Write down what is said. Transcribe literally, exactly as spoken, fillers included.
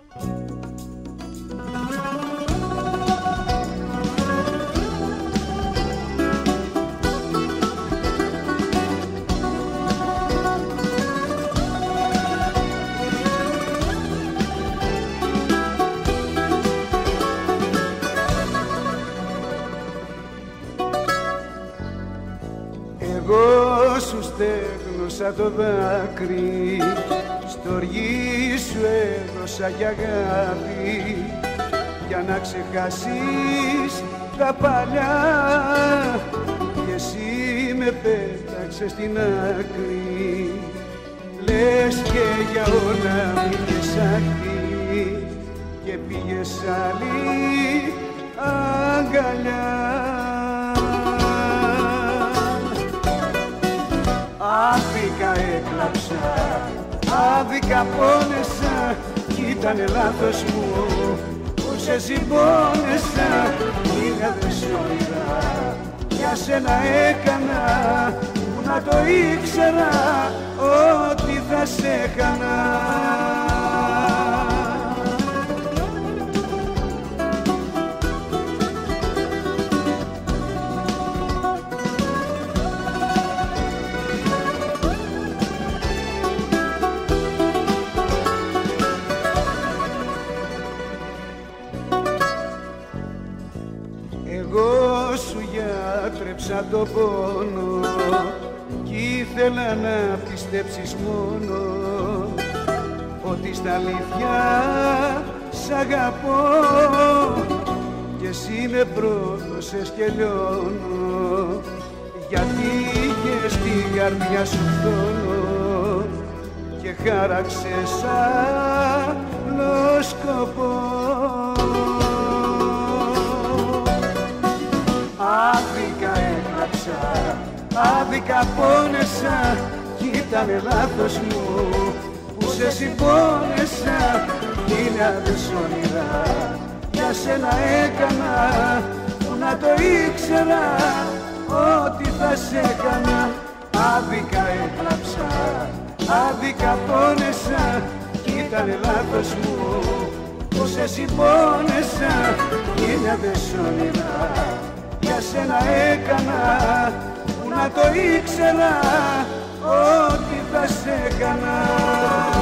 Εγώ σου στέγνωσα το δάκρυ, στοργή σου έδωσα κι αγάπη, για να ξεχάσεις τα παλιά, κι εσύ με πέταξες στην άκρη. Λες και για όλα πήγες άκρη και πήγες άλλη αγκαλιά. Άδικα έκλαψα, άδικα πόνεσα, κι ήτανε λάθος μου που σε συμπόνεσα. Χίλιαδες όνειρα για σένα έκανα, που να το ήξερα ότι θα σε χανά. Εγώ σου γιατρέψα το πόνο κι ήθελα να πιστέψεις μόνο ότι στα αλήθεια σ' αγαπώ, κι εσύ με πρόδωσες και λιώνω, γιατί είχες στην καρδιά σου φθόνο και χάραξες άλλο σκοπό. Άδικα έκλαψα, άδικα πόνεσα, κι ήτανε λάθος μου που σε συμπόνεσα. Χίλιαδες όνειρα για σένα έκανα, που να το ήξερα ότι θα σε έκανα. Άδικα έκλαψα, άδικα πόνεσα, κι ήτανε λάθος μου που σε συμπόνεσα. Χίλιαδες όνειρα για σένα έκανα, που να το ήξερα ότι θα σε έκανα.